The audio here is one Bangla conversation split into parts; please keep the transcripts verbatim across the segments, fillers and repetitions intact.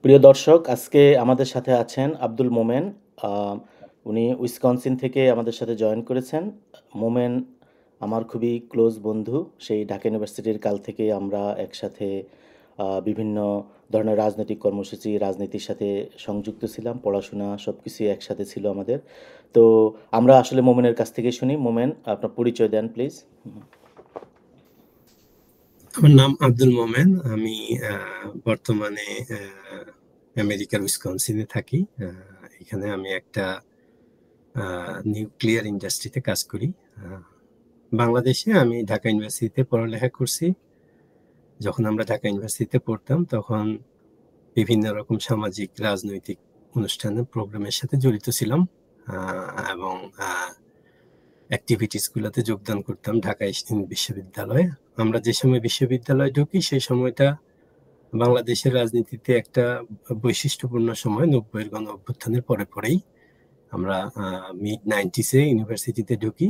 প্রিয় দর্শক, আজকে আমাদের সাথে আছেন আব্দুল মোমেন। আ উনি উইসকনসিন থেকে আমাদের সাথে জয়েন করেছেন। মোমেন আমার খুবই ক্লোজ বন্ধু। সেই ঢাকা ইউনিভার্সিটির কাল থেকেই আমরা একসাথে আ বিভিন্ন ধরনের রাজনৈতিক কর্মসূচি, রাজনীতির সাথে সংযুক্ত ছিলাম। পড়াশোনা সবকিছুই একসাথে ছিল আমাদের। তো আমরা আসলে মোমেনের কাছ থেকেই শুনি। মোমেন, আপনার পরিচয় দেন প্লিজ। হুম। আমার নাম আব্দুল মোমেন। আমি আহ, বর্তমানে আহ, আমেরিকার উইসকনসিনে থাকি। আহ, এখানে আমি একটা নিউক্লিয়ার ইন্ডাস্ট্রিতে কাজ করি। আহ, বাংলাদেশে আমি ঢাকা ইউনিভার্সিটিতে পড়ালেখা করছি। যখন আমরা ঢাকা ইউনিভার্সিটিতে পড়তাম তখন বিভিন্ন রকম সামাজিক রাজনৈতিক অনুষ্ঠানে প্রোগ্রামের সাথে জড়িত ছিলাম, আহ, এবং অ্যাক্টিভিটিস গুলোতে যোগদান করতাম ঢাকা ইসলামী বিশ্ববিদ্যালয়ে। আমরা যে সময় বিশ্ববিদ্যালয়ে ঢুকি সেই সময়টা বাংলাদেশের রাজনীতিতে একটা বৈশিষ্ট্যপূর্ণ সময়, নব্বইয়ের গণ অভ্যুত্থানের পরে পরেই আমরা মিড নাইনটিসে ইউনিভার্সিটিতে ঢুকি।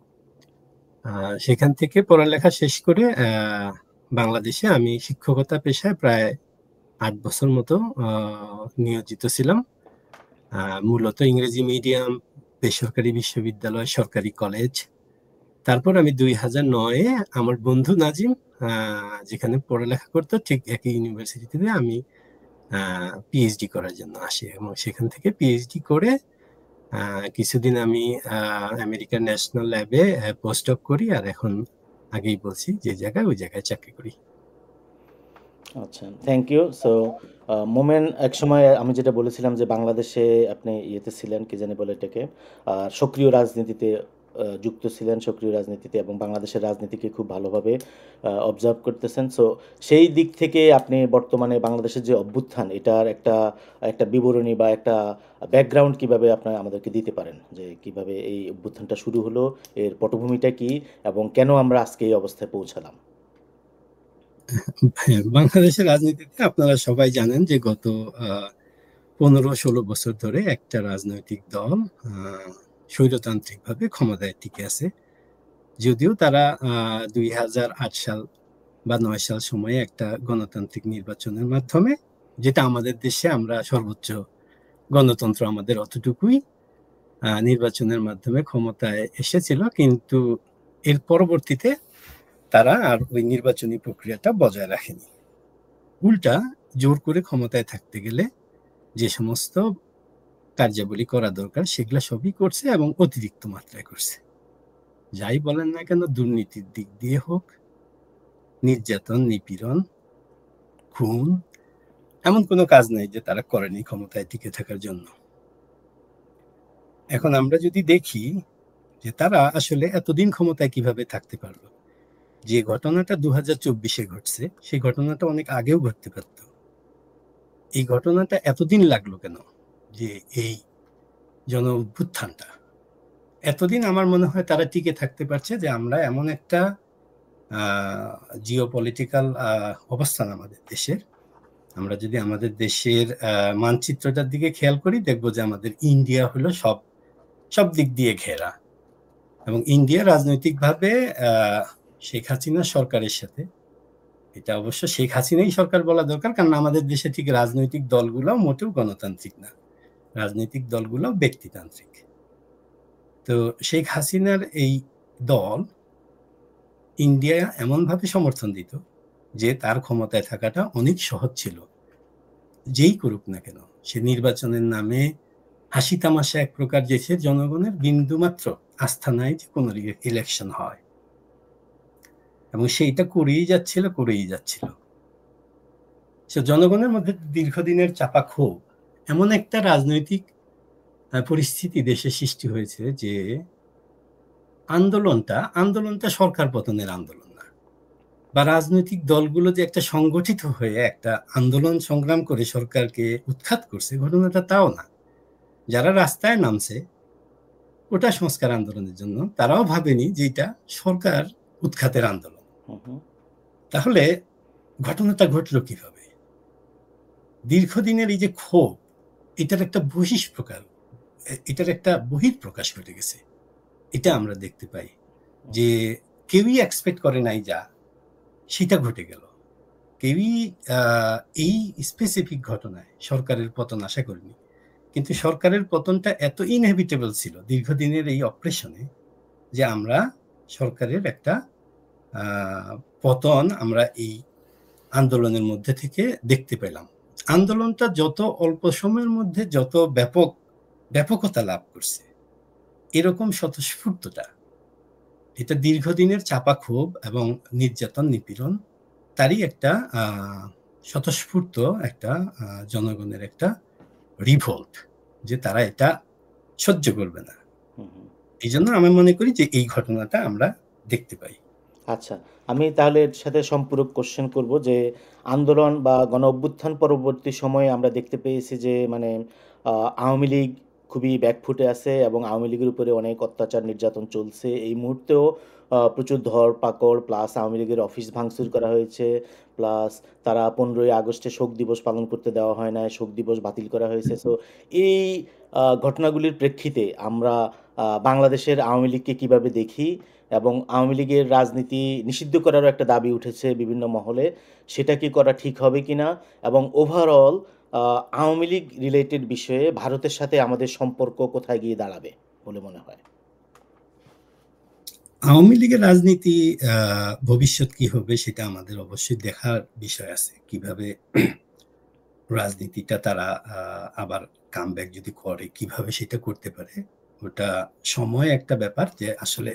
আহ, সেখান থেকে পড়ালেখা শেষ করে আহ, বাংলাদেশে আমি শিক্ষকতা পেশায় প্রায় আট বছর মতো আহ, নিয়োজিত ছিলাম। আহ, মূলত ইংরেজি মিডিয়াম, বেসরকারি বিশ্ববিদ্যালয়, সরকারি কলেজ। তারপর আমি দুই হাজার নয়ে আমার বন্ধু নাজিম আহ, যেখানে পড়ালেখা করতো ঠিক একই ইউনিভার্সিটিতে আমি পিএইচডি করার জন্য আসি, এবং সেখান থেকে পিএইচডি করে আহ, কিছুদিন আমি আহ, আমেরিকার ন্যাশনাল ল্যাবে পোস্ট ডক করি, আর এখন আগেই বলছি যে জায়গায় ওই জায়গায় চাকরি করি। আচ্ছা, থ্যাংক ইউ। সো মোমেন, একসময় আমি যেটা বলেছিলাম যে বাংলাদেশে আপনি ইয়েতে ছিলেন, কি জানি বলে এটাকে, আহ, সক্রিয় রাজনীতিতে আহ, যুক্ত ছিলেন, সক্রিয় রাজনীতিতে, এবং বাংলাদেশের রাজনীতিকে খুব ভালোভাবে অবজার্ভ করতেছেন। সো সেই দিক থেকে আপনি বর্তমানে বাংলাদেশের যে অভ্যুত্থান, এটার একটা একটা বিবরণী বা একটা ব্যাকগ্রাউন্ড কিভাবে আপনারা আমাদেরকে দিতে পারেন, যে কিভাবে এই অভ্যুত্থানটা শুরু হলো, এর পটভূমিটা কি, এবং কেন আমরা আজকে এই অবস্থায় পৌঁছালাম। হ্যাঁ, বাংলাদেশের রাজনীতিতে আপনারা সবাই জানেন যে গত আহ, পনেরো ষোলো বছর ধরে একটা রাজনৈতিক দল আহ, স্বৈরতান্ত্রিক ভাবে ক্ষমতায় টিকে আছে। যদিও তারা আহ দুই হাজার আট সাল বা নয় সাল সময়ে একটা গণতান্ত্রিক নির্বাচনের মাধ্যমে, যেটা আমাদের দেশে আমরা সর্বোচ্চ গণতন্ত্র আমাদের অতটুকুই, আহ, নির্বাচনের মাধ্যমে ক্ষমতায় এসেছিল, কিন্তু এর পরবর্তীতে তারা আর ওই নির্বাচনী প্রক্রিয়াটা বজায় রাখেনি। উল্টা জোর করে ক্ষমতায় থাকতে গেলে যে সমস্ত কার্যাবলী করা দরকার সেগুলা সবই করছে, এবং অতিরিক্ত মাত্রায় করছে। যাই বলেন না কেন, দুর্নীতির দিক দিয়ে হোক, নির্যাতন, নিপীড়ন, খুন, এমন কোনো কাজ নাই যে তারা করেনি ক্ষমতায় টিকে থাকার জন্য। এখন আমরা যদি দেখি যে তারা আসলে এতদিন ক্ষমতায় কিভাবে থাকতে পারলো, যে ঘটনাটা দু হাজার চব্বিশে ঘটছে সেই ঘটনাটা অনেক আগেও ঘটতে পারত। এই ঘটনাটা এতদিন লাগলো কেন, যে এই জন অভ্যুত্থানটা এতদিন? আমার মনে হয় তারা টিকে থাকতে পারছে যে আমরা এমন একটা জিও পলিটিক্যাল অবস্থান আমাদের দেশের। আমরা যদি আমাদের দেশের আহ, মানচিত্রটার দিকে খেয়াল করি, দেখবো যে আমাদের ইন্ডিয়া হলো সব সব দিক দিয়ে ঘেরা, এবং ইন্ডিয়া রাজনৈতিকভাবে আহ শেখ হাসিনা সরকারের সাথে, এটা অবশ্য শেখ হাসিনাই সরকার বলা দরকার, কারণ আমাদের দেশে ঠিক রাজনৈতিক দলগুলো মোটেও গণতান্ত্রিক না, রাজনৈতিক দলগুলো ব্যক্তিতান্ত্রিক। তো শেখ হাসিনার এই দল ইন্ডিয়া এমনভাবে সমর্থন দিত যে তার ক্ষমতায় থাকাটা অনেক সহজ ছিল। যেই করুক না কেন, সে নির্বাচনের নামে হাসি তামাশা এক প্রকার, দেশে জনগণের বিন্দুমাত্র আস্থা নাই যে কোনো ইলেকশন হয়, এবং সেইটা করেই যাচ্ছিল করেই যাচ্ছিল। সে জনগণের মধ্যে দীর্ঘদিনের চাপা ক্ষোভ, এমন একটা রাজনৈতিক পরিস্থিতি দেশে সৃষ্টি হয়েছে যে আন্দোলনটা আন্দোলনটা সরকার পতনের আন্দোলন না, বা রাজনৈতিক দলগুলো যে একটা সংগঠিত হয়ে একটা আন্দোলন সংগ্রাম করে সরকারকে উৎখাত করছে, ঘটনাটা তাও না। যারা রাস্তায় নামছে কোটা সংস্কার আন্দোলনের জন্য, তারাও ভাবেনি যে এটা সরকার উৎখাতের আন্দোলন। হুম, হুম। তাহলে ঘটনাটা ঘটলো কিভাবে? দীর্ঘদিনের এই যে ক্ষোভ, এটার একটা বহিঃপ্রকার, এটার একটা বহিঃপ্রকাশ ঘটে গেছে। এটা আমরা দেখতে পাই যে কেউই এক্সপেক্ট করে নাই যা সেটা ঘটে গেল। কেউই আহ, এই স্পেসিফিক ঘটনায় সরকারের পতন আশা করেনি, কিন্তু সরকারের পতনটা এত ইনহেভিটেবল ছিল দীর্ঘদিনের এই অপারেশনে যে আমরা সরকারের একটা আহ, পতন আমরা এই আন্দোলনের মধ্যে থেকে দেখতে পেলাম। আন্দোলনটা যত অল্প সময়ের মধ্যে যত ব্যাপক ব্যাপকতা লাভ করছে, এরকম স্বতঃস্ফূর্ততা, এটা দীর্ঘদিনের চাপা ক্ষোভ এবং নির্যাতন নিপীড়ন তারই একটা আহ, স্বতঃস্ফূর্ত একটা আহ, জনগণের একটা রিভোল্ট, যে তারা এটা সহ্য করবে না। হুম, হুম। এই জন্য আমি মনে করি যে এই ঘটনাটা আমরা দেখতে পাই। আচ্ছা, আমি তাহলে এর সাথে সম্পূরক কোশ্চেন করব যে আন্দোলন বা গণ অভ্যুত্থান পরবর্তী সময়ে আমরা দেখতে পেয়েছি যে মানে আহ, আওয়ামী লীগ খুবই ব্যাকফুটে আছে এবং আওয়ামী লীগের উপরে অনেক অত্যাচার নির্যাতন চলছে এই মুহূর্তেও। আহ, প্রচুর ধরপাকড় প্লাস আওয়ামী লীগের অফিস ভাঙচুর করা হয়েছে, প্লাস তারা পনেরোই আগস্টে শোক দিবস পালন করতে দেওয়া হয় না, শোক দিবস বাতিল করা হয়েছে। সো এই আহ, ঘটনাগুলির প্রেক্ষিতে আমরা আহ, বাংলাদেশের আওয়ামী লীগকে কিভাবে দেখি এবং আওয়ামী লীগের রাজনীতি নিষিদ্ধ করারও একটা দাবি উঠেছে বিভিন্ন মহলে, সেটা কি করা ঠিক হবে কিনা এবং ওভারঅল আওয়ামী লীগ রিলেটেড বিষয়ে ভারতের সাথে আমাদের সম্পর্ক কোথায় গিয়ে দাঁড়াবে বলে মনে হয়? আওয়ামী লীগের রাজনীতি আহ, ভবিষ্যৎ কি হবে সেটা আমাদের অবশ্যই দেখার বিষয় আছে, কিভাবে রাজনীতিটা তারা আহ, আবার কামব্যাক যদি করে কিভাবে সেটা করতে পারে। ওটা সময় একটা ব্যাপার যে আসলে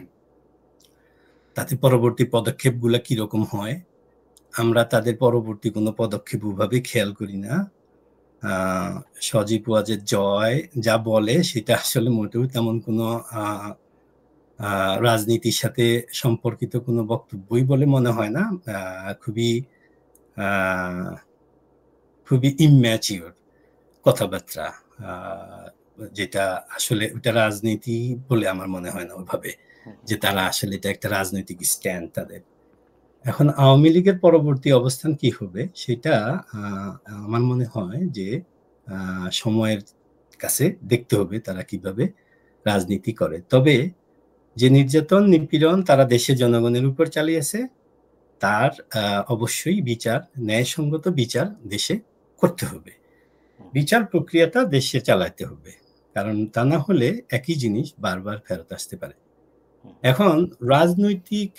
তাতে পরবর্তী পদক্ষেপগুলো কিরকম হয়। আমরা তাদের পরবর্তী কোনো পদক্ষেপ ওভাবে খেয়াল করি না। আহ, সজীব ওয়াজেদ জয় যা বলে সেটা আসলে মোটেও তেমন কোনো আহ, আহ, রাজনীতির সাথে সম্পর্কিত কোনো বক্তব্যই বলে মনে হয় না। আহ, খুবই আহ, খুবই ইম্যাচিওর কথাবার্তা, আহ, যেটা আসলে ওটা রাজনীতি বলে আমার মনে হয় না ওইভাবে, যে তারা আসলে এটা একটা রাজনৈতিক স্ট্যান্ড তাদের। এখন আওয়ামী লীগের পরবর্তী অবস্থান কি হবে সেটা আহ, আমার মনে হয় যে আহ, সময়ের কাছে দেখতে হবে তারা কিভাবে রাজনীতি করে। তবে যে নির্যাতন নিপীড়ন তারা দেশের জনগণের উপর চালিয়েছে তার আহ, অবশ্যই বিচার, ন্যায়সঙ্গত বিচার দেশে করতে হবে। বিচার প্রক্রিয়াটা দেশে চালাতে হবে, কারণ তা না হলে একই জিনিস বারবার ফেরত আসতে পারে। এখন রাজনৈতিক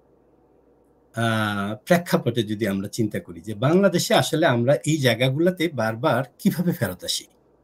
আহ প্রেক্ষাপটে যদি আমরা চিন্তা করি যে বাংলাদেশে আসলে আমরা এই জায়গাগুলোতে বারবার কিভাবে ফেরত আসি,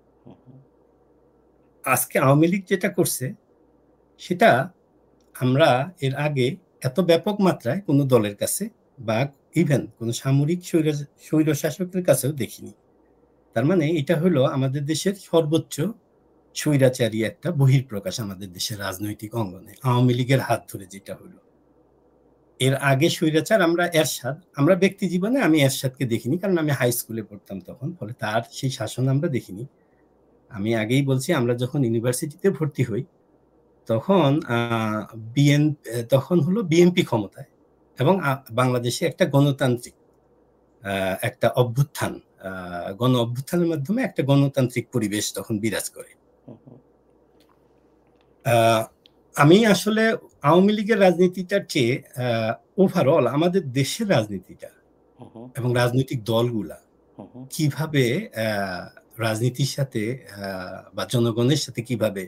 আজকে আওয়ামী লীগ যেটা করছে সেটা আমরা এর আগে এত ব্যাপক মাত্রায় কোনো দলের কাছে বা ইভেন কোনো সামরিক স্বৈর স্বৈরশাসকের কাছেও দেখিনি। তার মানে এটা হলো আমাদের দেশের সর্বোচ্চ স্বৈরাচারী একটা বহিঃপ্রকাশ আমাদের দেশের রাজনৈতিক অঙ্গনে, আওয়ামী লীগের হাত ধরে যেটা হলো। এর আগে স্বৈরাচার আমরা এরশাদ, আমরা ব্যক্তি জীবনে আমি এরশাদকে দেখিনি, কারণ আমি হাই স্কুলে পড়তাম তখন, ফলে তার সেই শাসন আমরা দেখিনি। আমি আগেই বলছি আমরা যখন ইউনিভার্সিটিতে ভর্তি হই তখন বিএন তখন হলো বিএনপি ক্ষমতায় এবং বাংলাদেশে একটা গণতান্ত্রিক একটা অভ্যুত্থান, গণ অভ্যুত্থানের মাধ্যমে একটা গণতান্ত্রিক পরিবেশ তখন বিরাজ করে। আমি আসলে আওয়ামী লীগের রাজনীতিটার চেয়ে ওভারঅল আমাদের দেশের রাজনীতিটা এবং রাজনৈতিক দলগুলা কিভাবে রাজনীতির সাথে বা জনগণের সাথে কিভাবে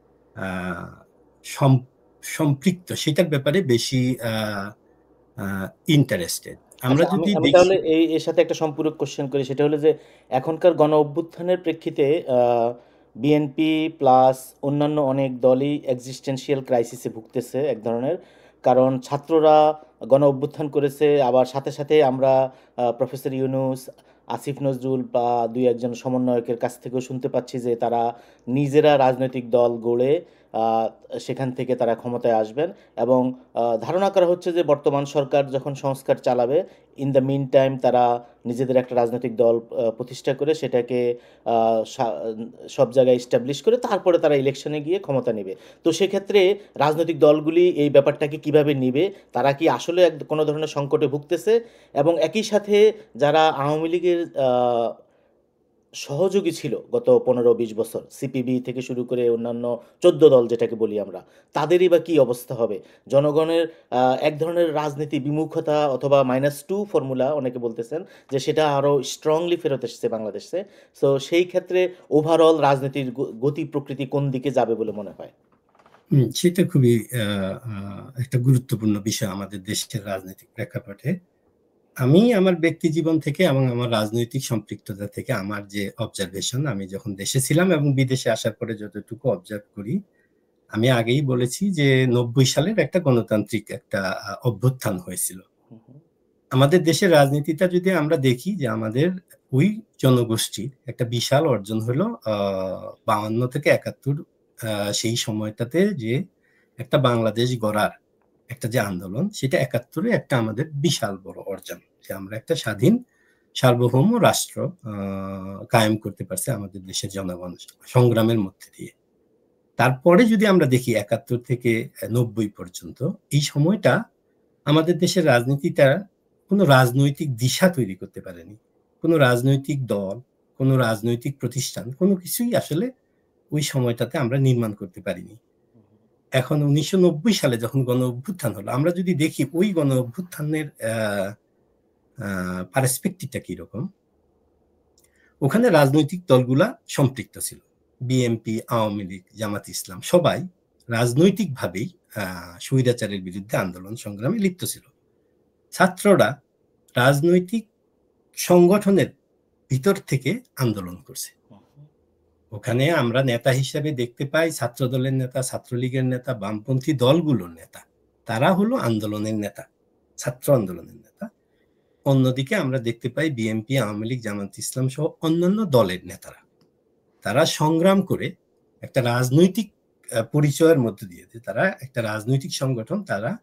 সম্পৃক্ত সেটার ব্যাপারে বেশি ইন্টারেস্টেড। আমরা আচ্ছা, আমি যদি আমি দেখি তাহলে এই এর সাথে একটা সম্পূরক কোশ্চেন করি, সেটা হলো যে এখনকার গণ অভ্যুত্থানের প্রেক্ষিতে বিএনপি প্লাস অন্যান্য অনেক দলই এক্সিস্টেন্সিয়াল ক্রাইসিসে ভুগতেছে এক ধরনের। কারণ ছাত্ররা গণ অভ্যুত্থান করেছে, আবার সাথে সাথে আমরা প্রফেসর ইউনূস, আসিফ নজরুল বা দুই একজন সমন্বয়কের কাছ থেকেও শুনতে পাচ্ছি যে তারা নিজেরা রাজনৈতিক দল গড়ে আহ, সেখান থেকে তারা ক্ষমতায় আসবেন। এবং আহ, ধারণা করা হচ্ছে যে বর্তমান সরকার যখন সংস্কার চালাবে, ইন দ্য মিন টাইম তারা নিজেদের একটা রাজনৈতিক দল আহ, প্রতিষ্ঠা করে সেটাকে আহ, সা- সব জায়গায় এস্টাবলিশ করে তারপরে তারা ইলেকশনে গিয়ে ক্ষমতা নেবে। তো সেক্ষেত্রে রাজনৈতিক দলগুলি এই ব্যাপারটাকে কিভাবে নিবে? তারা কি আসলে এক কোনো ধরনের সংকটে ভুগতেছে? এবং একই সাথে যারা আওয়ামী লীগের সহযোগী ছিল গত পনেরো বিশ বছর, সিপিবি থেকে শুরু করে অন্যান্য চোদ্দ দল যেটাকে বলি আমরা, তাদেরই বা কি অবস্থা হবে? জনগণের আহ, এক ধরনের রাজনীতি বিমুখতা অথবা মাইনাস টু ফর্মুলা অনেকে বলতেছেন যে সেটা আরো স্ট্রংলি ফেরত এসেছে বাংলাদেশে। সো সেই ক্ষেত্রে ওভারঅল রাজনীতির গ- গতি প্রকৃতি কোন দিকে যাবে বলে মনে হয়? হুম, সেটা খুবই আহ, আহ, একটা গুরুত্বপূর্ণ বিষয় আমাদের দেশের রাজনৈতিক প্রেক্ষাপটে। আমি আমার ব্যক্তি জীবন থেকে এবং আমার রাজনৈতিক সম্পৃক্ততা থেকে আমার যে অবজারভেশন, আমি যখন দেশে ছিলাম এবং বিদেশে আসার পরে যতটুকু অবজার্ভ করি, আমি আগেই বলেছি যে নব্বই সালের একটা গণতান্ত্রিক একটা আহ, অভ্যুত্থান হয়েছিল। হুম হুম আমাদের দেশের রাজনীতিটা যদি আমরা দেখি, যে আমাদের ওই জনগোষ্ঠীর একটা বিশাল অর্জন হলো আহ বাউান্ন থেকে একাত্তর, আহ, সেই সময়টাতে যে একটা বাংলাদেশ গড়ার একটা যে আন্দোলন, সেটা একাত্তরে একটা আমাদের বিশাল বড় অর্জন, যে আমরা একটা স্বাধীন সার্বভৌম রাষ্ট্র আহ কায়েম করতে পারছে আমাদের দেশের জনগণ সংগ্রামের মধ্যে দিয়ে। তারপরে যদি আমরা দেখি একাত্তর থেকে নব্বই পর্যন্ত, এই সময়টা আমাদের দেশের রাজনীতিটা কোনো রাজনৈতিক দিশা তৈরি করতে পারেনি। কোনো রাজনৈতিক দল, কোনো রাজনৈতিক প্রতিষ্ঠান, কোনো কিছুই আসলে ওই সময়টাতে আমরা নির্মাণ করতে পারিনি। এখন উনিশশো নব্বই সালে যখন গণ অভ্যুত্থান হলো, আমরা যদি দেখি ওই গণ অভ্যুত্থানের পার্সপেক্টিভটা কিরকম, ওখানে রাজনৈতিক দলগুলা সম্পৃক্ত ছিল। বিএনপি, আওয়ামী লীগ, জামাত ইসলাম সবাই রাজনৈতিকভাবেই আহ স্বৈরাচারের বিরুদ্ধে আন্দোলন সংগ্রামে লিপ্ত ছিল। ছাত্ররা রাজনৈতিক সংগঠনের ভিতর থেকে আন্দোলন করছে। হুম ওখানে আমরা নেতা হিসেবে দেখতে পাই ছাত্র দলের নেতা, ছাত্রলীগের নেতা, বামপন্থী দলগুলোর নেতা। তারা হলো আন্দোলনের নেতা, ছাত্র আন্দোলনের নেতা। অন্যদিকে আমরা দেখতে পাই বিএনপি, আওয়ামী লীগ, জামাত ইসলাম সহ অন্যান্য দলের নেতারা। তারা সংগ্রাম করে একটা রাজনৈতিক পরিচয়ের মধ্যে দিয়ে, তারা একটা রাজনৈতিক সংগঠন, তারা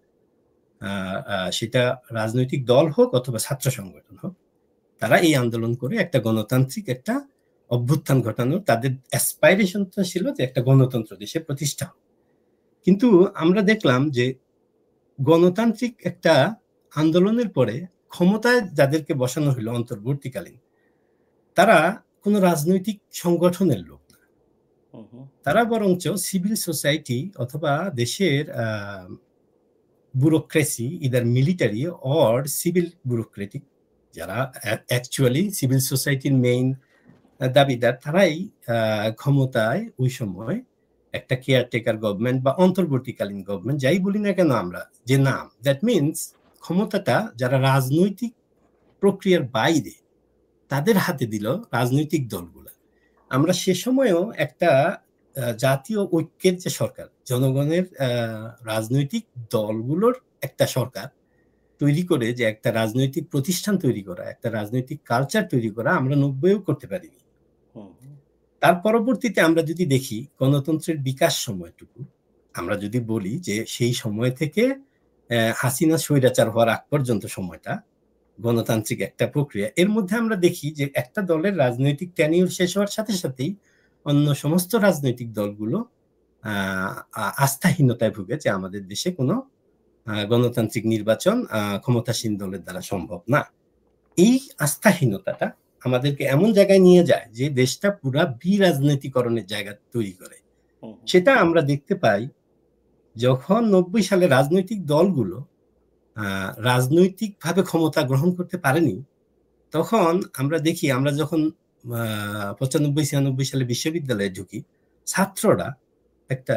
সেটা রাজনৈতিক দল হোক অথবা ছাত্র সংগঠন হোক, তারা এই আন্দোলন করে একটা গণতান্ত্রিক একটা অভ্যুত্থান ঘটানো, তাদের অ্যাসপাইরেশনটা ছিল যে একটা গণতন্ত্র দেশে প্রতিষ্ঠা হোক। কিন্তু আমরা দেখলাম যে গণতান্ত্রিক একটা আন্দোলনের পরে ক্ষমতায় যাদেরকে বসানো হলো অন্তর্বর্তীকালীন, তারা কোনো রাজনৈতিক সংগঠনের লোক না। হুম হুম তারা বরঞ্চ সিভিল সোসাইটি অথবা দেশের আহ bureaucracy, either military or civil bureaucratic, যারা অ্যাকচুয়ালি সিভিল সোসাইটির মেইন দাবিদার, তারাই ক্ষমতায় ওই সময় একটা কেয়ারটেকার গভর্নমেন্ট বা অন্তর্বর্তীকালীন গভর্নমেন্ট যাই বলি না কেন আমরা, যে নাম, দ্যাট মিনস ক্ষমতাটা যারা রাজনৈতিক প্রক্রিয়ার বাইরে, তাদের হাতে দিল রাজনৈতিক দলগুলা। আমরা সে সময়ও একটা জাতীয় ঐক্যের যে সরকার, জনগণের রাজনৈতিক দলগুলোর একটা সরকার তৈরি করে, যে একটা রাজনৈতিক প্রতিষ্ঠান তৈরি করা, একটা রাজনৈতিক কালচার তৈরি করা, আমরা নব্বইও করতে পারিনি। তার পরবর্তীতে আমরা যদি দেখি গণতন্ত্রের বিকাশ সময়টুকু, আমরা যদি বলি যে সেই সময় থেকে হাসিনা স্বৈরাচার হওয়ার আগ পর্যন্ত সময়টা গণতান্ত্রিক একটা প্রক্রিয়া, এর মধ্যে আমরা দেখি যে একটা দলের রাজনৈতিক টেনিউর শেষ হওয়ার সাথে সাথেই অন্য সমস্ত রাজনৈতিক দলগুলো আহ আস্থাহীনতায় ভুগে, যে আমাদের দেশে কোনো গণতান্ত্রিক নির্বাচন ক্ষমতাসীন দলের দ্বারা সম্ভব না। এই আস্থাহীনতাটা আমাদেরকে এমন জায়গায় নিয়ে যায় যে দেশটা পুরা বিরাজনীতিকরণের জায়গা তৈরি করে। সেটা আমরা দেখতে পাই যখন নব্বই সালে রাজনৈতিক দলগুলো আহ রাজনৈতিকভাবে ক্ষমতা গ্রহণ করতে পারেনি। তখন আমরা দেখি, আমরা যখন আহ পঁচানব্বই ছিয়ানব্বই সালে বিশ্ববিদ্যালয়ে ঢুকি, ছাত্ররা একটা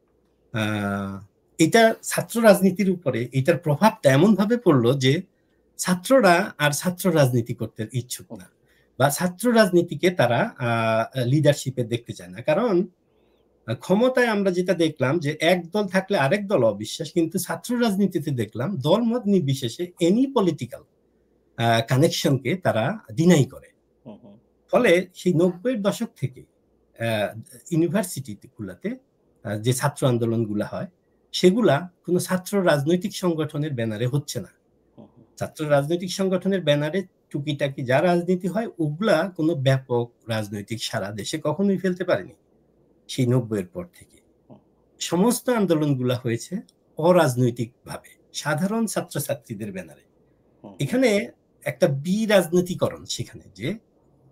আহ এটা ছাত্র রাজনীতির উপরে এটার প্রভাবটা এমন ভাবে পড়লো যে ছাত্ররা আর ছাত্র রাজনীতি করতে ইচ্ছুক না, বা ছাত্র রাজনীতিকে তারা লিডারশিপে দেখতে চায় না। কারণ ক্ষমতায় আমরা যেটা দেখলাম যে এক দল থাকলে আরেক দল অবিশ্বাস, কিন্তু ছাত্র রাজনীতিতে দেখলাম দলমত নির্বিশেষে এনি পলিটিক্যাল কানেকশনকে তারা ডিনাই করে। ফলে সেই নব্বইয়ের দশক থেকে ইউনিভার্সিটি গুলাতে যে ছাত্র আন্দোলন গুলা হয়, সেগুলা কোনো ছাত্র রাজনৈতিক সংগঠনের ব্যানারে হচ্ছে না। ছাত্র রাজনৈতিক সংগঠনের ব্যানারে টুকিটাকি যা রাজনীতি হয়, ওগুলা কোনো ব্যাপক রাজনৈতিক সারা দেশে কখনোই ফেলতে পারেনি। সেই নব্বইয়ের পর থেকে সমস্ত আন্দোলনগুলা হয়েছে অরাজনৈতিক ভাবে, সাধারণ ছাত্রছাত্রীদের ব্যানারে। এখানে একটা বিরাজনীতিকরণ, সেখানে যে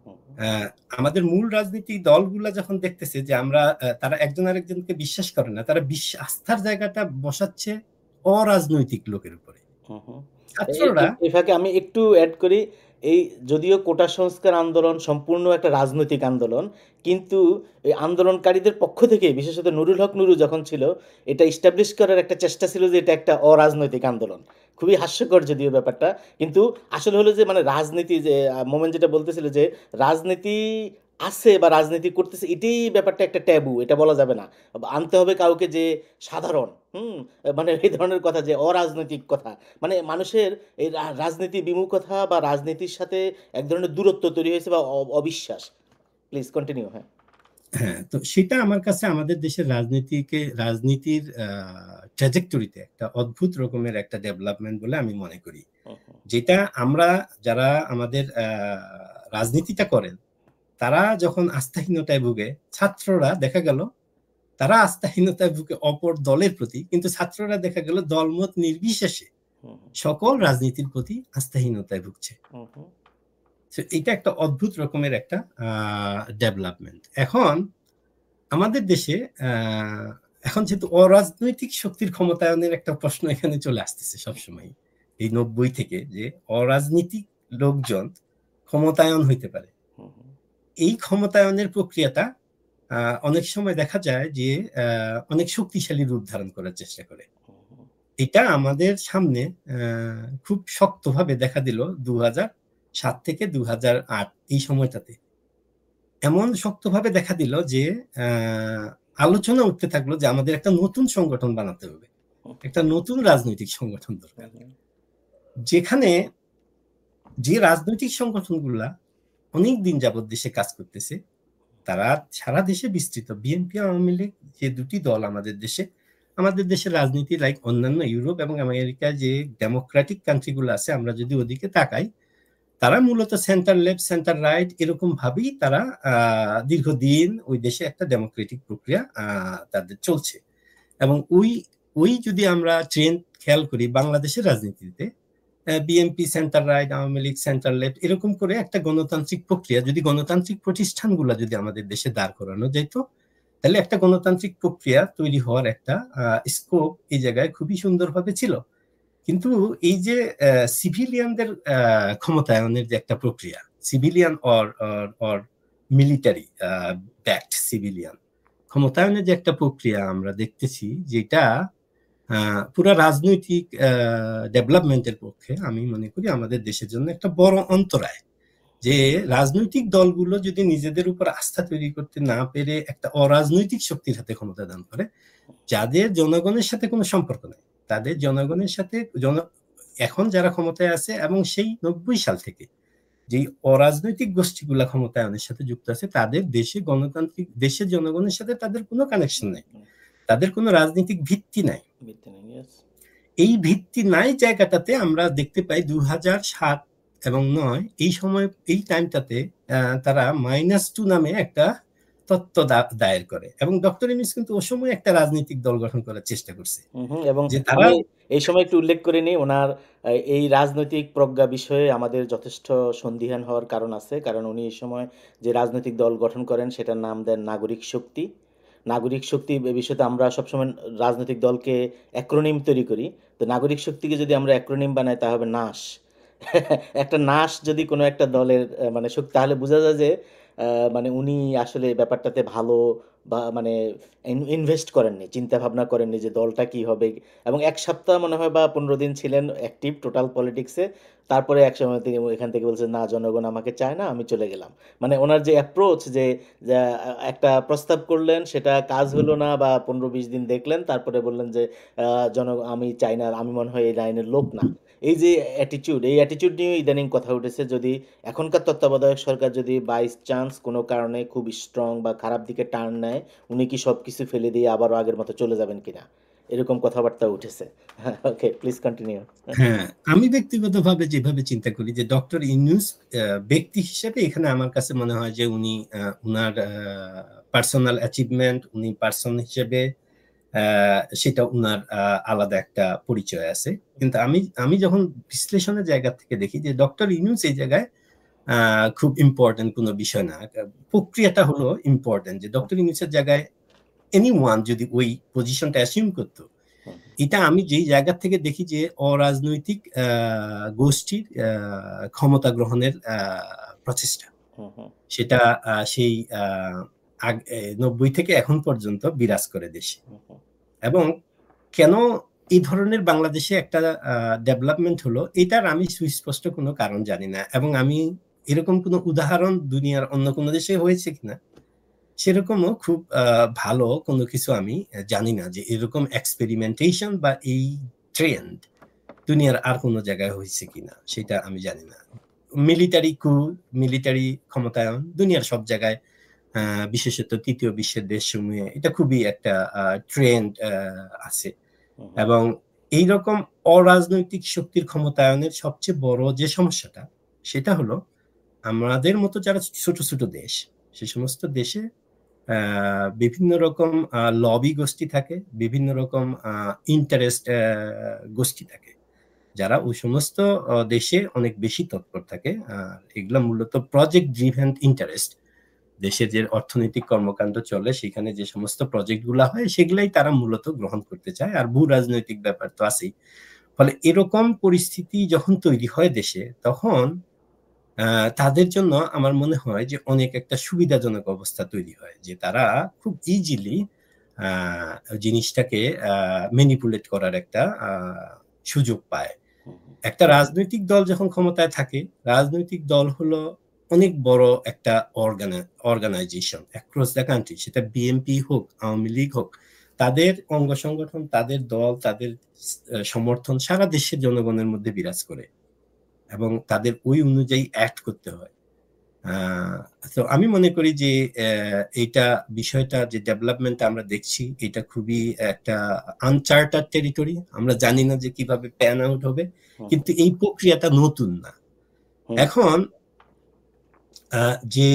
হুম, হুম। আহ, আমাদের মূল রাজনীতি দলগুলা যখন দেখতেছে যে আমরা আহ, তারা একজন আরেকজনকে বিশ্বাস করে না, তারা বিশ্বাস আস্থার জায়গাটা বসাচ্ছে অরাজনৈতিক লোকের উপরে। হুম, হুম। এই ছাত্ররা এই এই ফাঁকে আমি একটু এড করি, এই যদিও কোটা সংস্কার আন্দোলন সম্পূর্ণ একটা রাজনৈতিক আন্দোলন, কিন্তু এই আন্দোলনকারীদের পক্ষ থেকে বিশেষত নুরুল হক নুরু যখন ছিল, এটা ইস্টাবলিশ করার একটা চেষ্টা ছিল যে এটা একটা অরাজনৈতিক আন্দোলন। খুবই হাস্যকর যদিও ব্যাপারটা, কিন্তু আসলে হলো যে মানে রাজনীতি যে মোমেন্ট যেটা বলতেছিল যে রাজনীতি আছে বা রাজনীতি করতেছে, এটাই ব্যাপারটা একটা ট্যাবু, এটা বলা যাবে না। আনতে হবে কাউকে যে সাধারণ, হুম, মানে এই ধরনের কথা, যে অরাজনৈতিক কথা, মানে মানুষের এই রা- রাজনীতি বিমুখতা বা রাজনীতির সাথে এক ধরনের দূরত্ব তৈরি হয়েছে বা অ- অবিশ্বাস। Please continue. হ্যাঁ। হ্যাঁ, তো সেটা আমার কাছে আমাদের দেশের রাজনীতিকে রাজনীতির ট্র্যাজেক্টরিতে একটা অদ্ভুত রকমের একটা ডেভেলপমেন্ট বলে আমি মনে করি। হুম, হুম, যেটা আমরা যারা আমাদের আহ, রাজনীতিটা করেন তারা যখন আস্থাহীনতায় ভুগে, ছাত্ররা দেখা গেল তারা আস্থাহীনতায় ভুগে অপর দলের প্রতি, কিন্তু ছাত্ররা দেখা গেল দলমত নির্বিশেষে হুম, সকল রাজনীতির প্রতি আস্থাহীনতায় ভুগছে। হুম, হুম, তো এটা একটা অদ্ভুত রকমের একটা ডেভেলপমেন্ট। এখন আমাদের দেশে আহ, এখন যেহেতু অরাজনৈতিক শক্তির ক্ষমতায়নের একটা প্রশ্ন এখানে চলে আসতেছে সবসময়, এই নব্বই থেকে, যে অরাজনীতিক লোকজন ক্ষমতায়ন হইতে পারে। হুম, হুম, এই ক্ষমতায়নের প্রক্রিয়াটা আহ, অনেক সময় দেখা যায় যে আহ, অনেক শক্তিশালী রূপ ধারণ করার চেষ্টা করে। হুম, হুম, এটা আমাদের সামনে আহ, খুব শক্তভাবে দেখা দিল দু হাজার সাত থেকে দু হাজার আট এই সময়টাতে। এমন শক্তভাবে দেখা দিল যে আহ, আলোচনা উঠতে থাকলো যে আমাদের একটা নতুন সংগঠন বানাতে হবে, হুম, একটা নতুন রাজনৈতিক সংগঠন দরকার, হুম, যেখানে যে রাজনৈতিক সংগঠনগুলা অনেক দিন যাবৎ দেশে কাজ করতেছে, তারা সারা দেশে বিস্তৃত। বিএনপি আওয়ামী লীগ যে দুটি দল আমাদের দেশে, আমাদের দেশের রাজনীতি লাইক অন্যান্য ইউরোপ এবং আমেরিকা যে ডেমোক্রেটিক কান্ট্রিগুলো আছে, আমরা যদি ওদিকে তাকাই, তারা মূলত সেন্টার লেফট সেন্টার রাইট এরকম ভাবেই তারা আহ, দীর্ঘদিন ওই দেশে একটা ডেমোক্রেটিক প্রক্রিয়া আহ, তাদের চলছে। এবং ওই ওই যদি আমরা ট্রেন্ড খেয়াল করি বাংলাদেশের রাজনীতিতে, BNP centre right, Awami League centre left, এরকম করে একটা গণতান্ত্রিক প্রক্রিয়া, যদি গণতান্ত্রিক প্রতিষ্ঠানগুলো যদি আমাদের দেশে দাঁড় করানো যেত, তাহলে একটা গণতান্ত্রিক প্রক্রিয়া তৈরি হওয়ার একটা স্কোপ এই জায়গায় খুবই সুন্দরভাবে ছিল। কিন্তু এই যে সিভিলিয়ানদের ক্ষমতায়নের যে একটা প্রক্রিয়া, civilian or or military backed civilian ক্ষমতায়নের যে একটা প্রক্রিয়া আমরা দেখতেছি, যেটা আহ, পুরা রাজনৈতিক ডেভেলপমেন্টের পক্ষে আমি মনে করি আমাদের দেশের জন্য একটা বড় অন্তরায়। যে রাজনৈতিক দলগুলো যদি নিজেদের উপর আস্থা তৈরি করতে না পেরে একটা অরাজনৈতিক শক্তির হাতে ক্ষমতা দান করে, যাদের জনগণের সাথে কোনো সম্পর্ক নেই, তাদের জনগণের সাথে জন এখন যারা ক্ষমতায় আছে এবং সেই নব্বই সাল থেকে যে অরাজনৈতিক গোষ্ঠীগুলা ক্ষমতায়নের সাথে যুক্ত আছে, তাদের দেশে গণতান্ত্রিক দেশের জনগণের সাথে তাদের কোনো কানেকশন নাই, হুম, তাদের কোনো রাজনৈতিক ভিত্তি নাই। ভিত্তি নেই, yes। এই ভিত্তি নাই জায়গাটাতে আমরা দেখতে পাই দু হাজার সাত এবং নয় এই সময়, এই টাইমটাতে তারা মাইনাস টু নামে একটা তত্ত্ব দায়ের করে, এবং ডক্টর ইউনূস কিন্তু ওই সময় একটা রাজনৈতিক দল গঠন করার চেষ্টা করছে। হুম, হুম, এবং যে তারা আমি এই সময় একটু উল্লেখ করে নিই, ওনার আহ, এই রাজনৈতিক প্রজ্ঞা বিষয়ে আমাদের যথেষ্ট সন্দিহান হওয়ার কারণ আছে, কারণ উনি এই সময় যে রাজনৈতিক দল গঠন করেন সেটার নাম দেন নাগরিক শক্তি। নাগরিক শক্তি এ বিষয়তে আমরা সবসময় রাজনৈতিক দলকে অ্যাক্রোনিম তৈরি করি। তো নাগরিক শক্তিকে যদি আমরা অ্যাক্রোনিম বানাই তা হবে নাস। একটা নাস যদি কোনো একটা দলের আহ, মানে শক্তি, তাহলে বোঝা যায় যে আহ, মানে উনি আসলে ব্যাপারটাতে ভালো বা মানে ইনভেস্ট করেননি, চিন্তা ভাবনা করেননি যে দলটা কি হবে। এবং এক সপ্তাহ মনে হয় বা পনেরো দিন ছিলেন অ্যাক্টিভ টোটাল পলিটিক্সে, তারপরে এক সময় তিনি এখান থেকে বলছেন না, জনগণ আমাকে চায় না, আমি চলে গেলাম। মানে ওনার যে অ্যাপ্রোচ, যে যে একটা প্রস্তাব করলেন সেটা কাজ হলো না, বা পনেরো বিশ দিন দেখলেন তারপরে বললেন যে আহ, জন আমি চাই না, আমি মনে হয় এই লাইনের লোক না। এই যে অ্যাটিটিউড, এই অ্যাটিটিউড নিয়ে ইদানিং কথা উঠেছে। যদি এখনকার তত্ত্বাবধায়ক সরকার যদি বাই চান্স কোনো কারণে খুব স্ট্রং বা খারাপ দিকে টার্ন নেয়, উনি কি সব কিছু ফেলে দিয়ে আবারও আগের মতো চলে যাবেন কিনা, এরকম কথাবার্তা উঠেছে। হ্যাঁ, ওকে, প্লিজ কন্টিনিউ। হ্যাঁ, আমি ব্যক্তিগতভাবে যেভাবে চিন্তা করি যে ডক্টর ইউনূস ব্যক্তি হিসেবে এখানে আমার কাছে মনে হয় যে উনি আহ, উনার পার্সোনাল অ্যাচিভমেন্ট, উনি পার্সন হিসেবে আহ, সেটা উনার আহ, আলাদা একটা পরিচয় আছে। কিন্তু আমি আমি যখন বিশ্লেষণের জায়গা থেকে দেখি যে ডক্টর ইউনূস এই জায়গায় আহ, খুব ইম্পর্টেন্ট কোনো বিষয় না। প্রক্রিয়াটা হলো ইম্পর্টেন্ট, যে ডক্টর ইউনূসের জায়গায় এনিওয়ান যদি ওই পজিশনটা অ্যাসিউম করতো, হুম, এটা আমি যেই জায়গা থেকে দেখি যে অরাজনৈতিক আহ, গোষ্ঠীর আহ, ক্ষমতা গ্রহণের আহ, প্রচেষ্টা, হুম, হুম, সেটা আহ, সেই আহ, আগ- এ, নব্বই থেকে এখন পর্যন্ত বিরাজ করে দেশে। হুম, হুম, এবং কেন এই ধরনের বাংলাদেশে একটা ডেভেলপমেন্ট হলো, এটার আমি সুস্পষ্ট কোনো কারণ জানি না, এবং আমি এরকম কোনো উদাহরণ দুনিয়ার অন্য কোনো দেশে হয়েছে কিনা সেরকমও খুব আহ, ভালো কোনো কিছু আমি জানি না, যে এরকম এক্সপেরিমেন্টেশন বা এই ট্রেন্ড দুনিয়ার আর কোনো জায়গায় হয়েছে কিনা সেটা আমি জানি না। মিলিটারি কু, মিলিটারি ক্ষমতায়ন দুনিয়ার সব জায়গায়, আহ, বিশেষত তৃতীয় বিশ্বের দেশসমূহে এটা খুবই একটা ট্রেন্ড আছে। হুম, হুম, এবং এইরকম অরাজনৈতিক শক্তির ক্ষমতায়নের সবচেয়ে বড় যে সমস্যাটা, সেটা হলো আমাদের মতো যারা ছোট ছোট দেশ, সে সমস্ত দেশে আহ, বিভিন্ন রকম লবি গোষ্ঠী থাকে, বিভিন্ন রকম ইন্টারেস্ট গোষ্ঠী থাকে, যারা ওই সমস্ত আহ, দেশে অনেক বেশি তৎপর থাকে। আর এগুলা মূলত প্রজেক্ট ড্রিভেন ইন্টারেস্ট। দেশে যে অর্থনৈতিক কর্মকাণ্ড চলে সেখানে যে সমস্ত প্রজেক্ট গুলা হয় সেগুলাই তারা মূলত গ্রহণ করতে চায়, আর ভূ রাজনৈতিক ব্যাপার তো আছেই। ফলে এরকম পরিস্থিতি যখন তৈরি হয় দেশে, তখন আহ, তাদের জন্য আমার মনে হয় যে অনেক একটা সুবিধাজনক অবস্থা তৈরি হয়, যে তারা খুব ইজিলি জিনিসটাকে ম্যানিপুলেট করার একটা আহ, সুযোগ পায়। হুম, হুম, একটা রাজনৈতিক দল যখন ক্ষমতায় থাকে, রাজনৈতিক দল হলো অনেক বড় একটা অর্গানাইজেশন অ্যাক্রস দ্য কান্ট্রি, সেটা বিএনপি হোক, আওয়ামী লীগ হোক, তাদের অঙ্গ সংগঠন, তাদের দল, তাদের আহ, সমর্থন সারা দেশের জনগণের মধ্যে বিরাজ করে, এবং তাদের ওই অনুযায়ী অ্যাক্ট করতে হয়। আহ, তো আমি মনে করি যে আহ, এইটা বিষয়টা, যে ডেভেলপমেন্ট আমরা দেখছি, এটা খুবই একটা আনচার্টার টেরিটরি। আমরা জানি না যে কিভাবে প্যান আউট হবে, হুম, কিন্তু এই প্রক্রিয়াটা নতুন না। হুম, এখন আহ, যে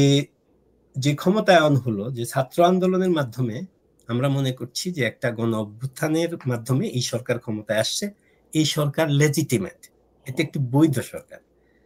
যে ক্ষমতায়ন হলো, যে ছাত্র আন্দোলনের মাধ্যমে আমরা মনে করছি যে একটা গণ অভ্যুত্থানের মাধ্যমে এই সরকার ক্ষমতায় আসছে, এই সরকার লেজিটিমেট, এটা একটি বৈধ সরকার।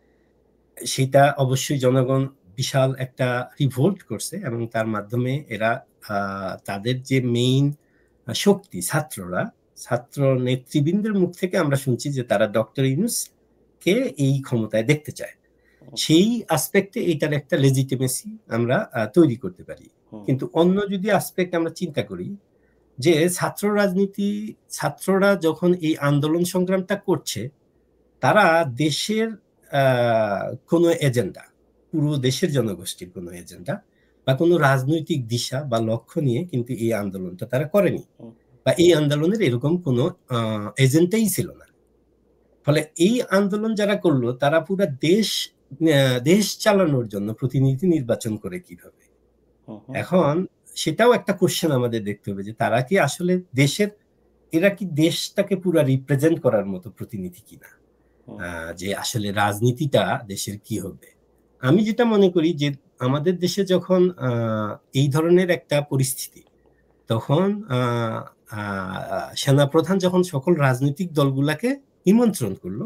সেটা অবশ্যই জনগণ বিশাল একটা রিভোল্ট করছে, এবং তার মাধ্যমে এরা আহ, তাদের যে মেইন শক্তি ছাত্ররা, ছাত্র নেতৃবৃন্দের মুখ থেকে আমরা শুনছি যে তারা ডক্টর ইউনূস কে এই ক্ষমতায় দেখতে চায়। হুম, সেই আসপেক্টে এটার একটা লেজিটিমেসি আমরা আহ, তৈরি করতে পারি। হুম, কিন্তু অন্য যদি আসপেক্ট আমরা চিন্তা করি, যে ছাত্র রাজনীতি, ছাত্ররা যখন এই আন্দোলন সংগ্রামটা করছে, তারা দেশের আহ, কোনো এজেন্ডা, পুরো দেশের জনগোষ্ঠীর কোনো এজেন্ডা বা কোনো রাজনৈতিক দিশা বা লক্ষ্য নিয়ে কিন্তু এই আন্দোলনটা তারা করেনি, হুম, বা এই আন্দোলনের এরকম কোনো এজেন্ডাই ছিল না। ফলে এই আন্দোলন যারা করলো, তারা পুরো দেশ আহ, দেশ চালানোর জন্য প্রতিনিধি নির্বাচন করে কিভাবে। হুম, হুম, এখন সেটাও একটা কোশ্চেন আমাদের দেখতে হবে, যে তারা কি আসলে দেশের, এরা কি দেশটাকে পুরো রিপ্রেজেন্ট করার মতো প্রতিনিধি কিনা, হুম, আহ, যে আসলে রাজনীতিটা দেশের কি হবে। আমি যেটা মনে করি যে আমাদের দেশে যখন আহ, এই ধরনের একটা পরিস্থিতি, তখন আহ, আহ, সেনাপ্রধান যখন সকল রাজনৈতিক দলগুলাকে নিমন্ত্রণ করলো,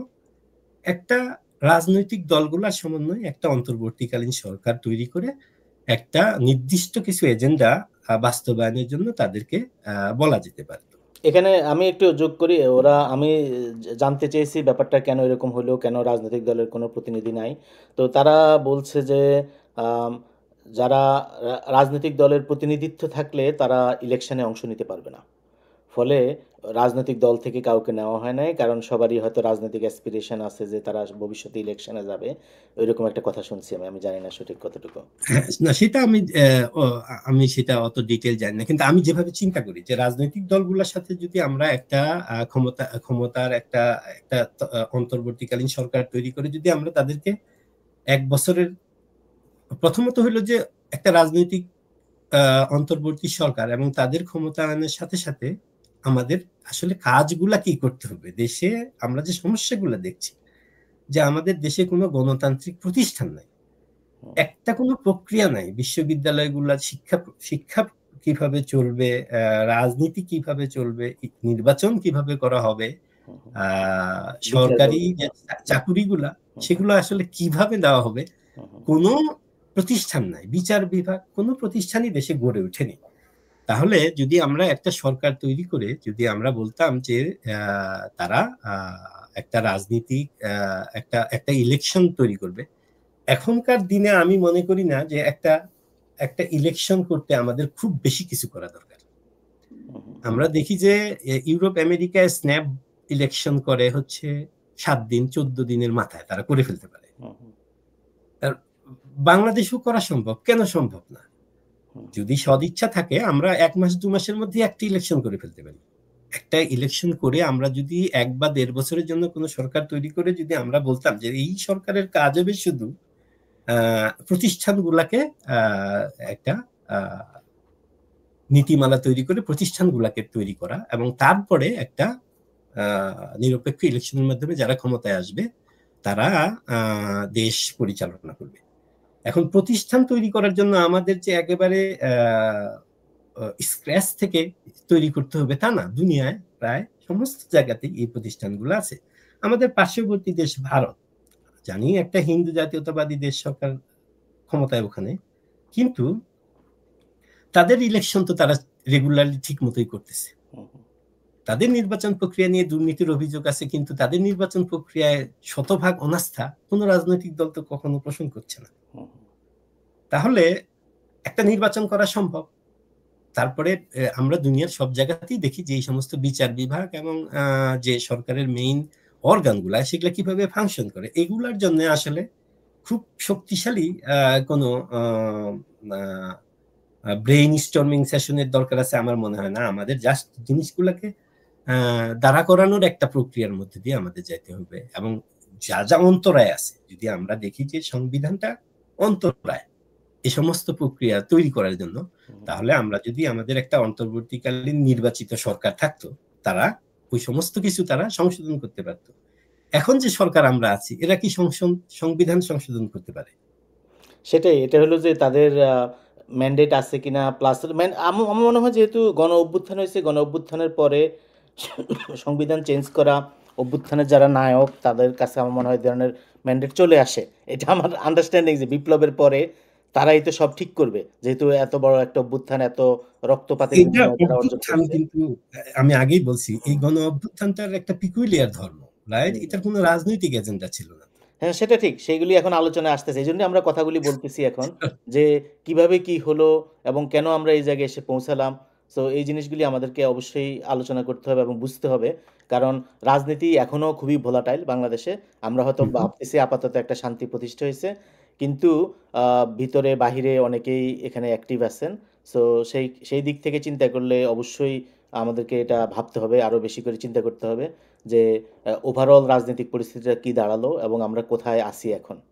একটা রাজনৈতিক দলগুলার সমন্বয়ে একটা অন্তর্বর্তীকালীন সরকার তৈরি করে একটা নির্দিষ্ট কিছু এজেন্ডা বাস্তবায়নের জন্য তাদেরকে আহ, বলা যেতে পারত। এখানে আমি একটু যোগ করি। ওরা আমি জা জানতে চেয়েছি ব্যাপারটা কেন এরকম হলো? কেন রাজনৈতিক দলের কোনো প্রতিনিধি নাই? তো তারা বলছে যে, আম যারা রা রাজনৈতিক দলের প্রতিনিধিত্ব থাকলে তারা ইলেকশনে অংশ নিতে পারবে না। ফলে রাজনৈতিক দল থেকে কাউকে নেওয়া হয় নাই। কারণ সবারই হয়তো রাজনৈতিক অ্যাসপিরেশন আছে যে তারা ভবিষ্যতে ইলেকশনে যাবে। ঐরকম একটা কথা শুনছি আমি। আমি জানি না সঠিক কতটুকু। হ্যাঁ, না সেটা আমি আহ, ও, আমি সেটা অত ডিটেল জানি না, কিন্তু আমি যেভাবে চিন্তা করি যে রাজনৈতিক দলগুলোর সাথে যদি আমরা একটা আহ, ক্ষমতা ক্ষমতার একটা একটা ত- আহ, অন্তর্বর্তীকালীন সরকার তৈরি করে যদি আমরা তাদেরকে এক বছরের, প্রথমত হইলো যে একটা রাজনৈতিক আহ, অন্তর্বর্তী সরকার এবং তাদের ক্ষমতায়নের সাথে সাথে আমাদের আসলে কাজগুলা কি করতে হবে দেশে। আমরা যে সমস্যাগুলো দেখছি, যে আমাদের দেশে কোনো গণতান্ত্রিক প্রতিষ্ঠান নাই, হুম, একটা কোনো প্রক্রিয়া নাই, বিশ্ববিদ্যালয়গুলা শিক্ষা শিক্ষা কিভাবে চলবে, আহ, রাজনীতি কিভাবে চলবে, ই- নির্বাচন কিভাবে করা হবে, হুম, হুম। আহ বিচার সরকারি যে ব্যবস্থা। চা- চাকুরিগুলা, হুম, হুম, সেগুলো আসলে কিভাবে দেওয়া হবে, হুম, হুম। কোনো প্রতিষ্ঠান নাই, বিচার বিভাগ কোনো প্রতিষ্ঠানই দেশে গড়ে ওঠেনি। তাহলে যদি আমরা একটা সরকার তৈরি করে যদি আমরা বলতাম যে আ তারা আ একটা রাজনীতিক আ একটা একটা ইলেকশন তৈরি করবে। এখনকার দিনে আমি মনে করি না যে একটা একটা ইলেকশন করতে আমাদের খুব বেশি কিছু করা দরকার। হুম, হুম। আমরা দেখি যে এ ইউরোপ, আমেরিকায় স্ন্যাপ ইলেকশন করে হচ্ছে সাত দিন চৌদ্দ দিনের মাথায় তারা করে ফেলতে পারে। হুম, হুম। আর বাংলাদেশেও করা সম্ভব। কেন সম্ভব না? হুম, যদি সদিচ্ছা থাকে আমরা এক মাস দুই মাসের মধ্যেই একটা ইলেকশন করে ফেলতে পারি। একটা ইলেকশন করে আমরা যদি এক বা দেড় বছরের জন্য কোন সরকার তৈরি করে যদি আমরা বলতাম যে এই সরকারের কাজ হবে শুধু আ প্রতিষ্ঠানগুলাকে আ একটা আ নীতিমালা তৈরি করে প্রতিষ্ঠানগুলাকে তৈরি করা এবং তারপরে একটা আ নিরপেক্ষ ইলেকশনের মাধ্যমে যারা ক্ষমতায় আসবে তারা আ দেশ পরিচালনা করবে। এখন প্রতিষ্ঠান তৈরি করার জন্য আমাদের যে একেবারে আ অ স্ক্র্যাচ থেকে তৈরি করতে হবে তা না। দুনিয়ায় প্রায় সমস্ত জায়গাতেই এই প্রতিষ্ঠানগুলো আছে। আমাদের পার্শ্ববর্তী দেশ ভারত। জানি একটা হিন্দু জাতীয়তাবাদী দেশ সরকার ক্ষমতায় ওখানে। কিন্তু তাদের ইলেকশন তো তারা রেগুলারলি ঠিক মতোই করতেছে। হুম, হুম। তাদের নির্বাচন প্রক্রিয়া নিয়ে দুর্নীতির অভিযোগ আছে কিন্তু তাদের নির্বাচন প্রক্রিয়ায় শতভাগ অনাস্থা কোন রাজনৈতিক দল তো কখনো পোষণ করছে না। হুম, হুম। তাহলে একটা নির্বাচন করা সম্ভব। তারপরে এ আমরা দুনিয়ার সব জায়গাতেই দেখি যে এই সমস্ত বিচার বিভাগ এবং আ যে সরকারের মেইন অর্গান গুলা সেগুলা কিভাবে ফাংশন করে। এগুলার জন্য আসলে খুব শক্তিশালী আ কোনো আ আ আ ব্রেইন স্টর্মিং সেশন এর দরকার আছে আমার মনে হয় না। আমাদের জাস্ট জিনিসগুলাকে আ দাঁড়া করানোর একটা প্রক্রিয়ার মধ্যে দিয়ে আমাদের যাইতে হবে। এবং যা, যা অন্তরায় আছে যদি আমরা দেখি যে সংবিধানটা অন্তরায় এ সমস্ত প্রক্রিয়া তৈরি করার জন্য হুম, তাহলে আমরা যদি আমাদের একটা অন্তর্বর্তীকালীন নির্বাচিত সরকার থাকতো, তারা ওই সমস্ত কিছু তারা সংশোধন করতে পারত। এখন যে সরকার আমরা আছি এরা কি সংশোধন সংবিধান সংশোধন করতে পারে? সেটাই। এটা হলো যে তাদের আ ম্যান্ডেট আছে কিনা প্লাস ম্যান আমু আমার মনে হয় যেহেতু গণ অভ্যুত্থান হইছে, গণ অভ্যুত্থানের পরে সংবিধান চেঞ্জ করা, অভ্যুত্থানের যারা নায়ক তাদের কাছে আমার মনে হয় এই ধরনের ম্যান্ডেট চলে আসে। এটা আমার আন্ডারস্ট্যান্ডিং যে বিপ্লবের পরে তারাই তো সব ঠিক করবে। যেহেতু এত বড় একটা অভ্যুত্থান, এত রক্তপাতের এটা বিনিময়ে তারা অর্জন অভ্যুত্থান করছে। কিন্তু আ আমি আগেই বলছি এই হুম, গণ অভ্যুত্থানটার একটা পিকুলিয়ার ধর্ম, রাইট? হুম। এটার কোন রাজনৈতিক এজেন্ডা ছিল না। হ্যাঁ, সেটা ঠিক। সেইগুলি এখন আলোচনায় আসতেছে। এজন্যই আমরা কথাগুলি বলতেছি এখন যে, কিভাবে কি হলো এবং কেন আমরা এই জায়গায় এসে পৌঁছালাম। সো এই জিনিসগুলি আমাদেরকে অবশ্যই আলোচনা করতে হবে এবং বুঝতে হবে। কারণ রাজনীতি এখনো খুবই ভোলাটাইল বাংলাদেশে। আমরা হয়তো হু, হু। ভাবতেছি আপাতত একটা শান্তি প্রতিষ্ঠা হইছে। কিন্তু আ ভিতরে বাহিরে অনেকেই এখানে অ্যাক্টিভ আছেন। সো সেই সেই দিক থেকে চিন্তা করলে অবশ্যই আমাদেরকে এটা ভাবতে হবে, আরো বেশি করে চিন্তা করতে হবে যে, আ ওভারঅল রাজনৈতিক পরিস্থিতিটা কি দাঁড়ালো এবং আমরা কোথায় আছি এখন?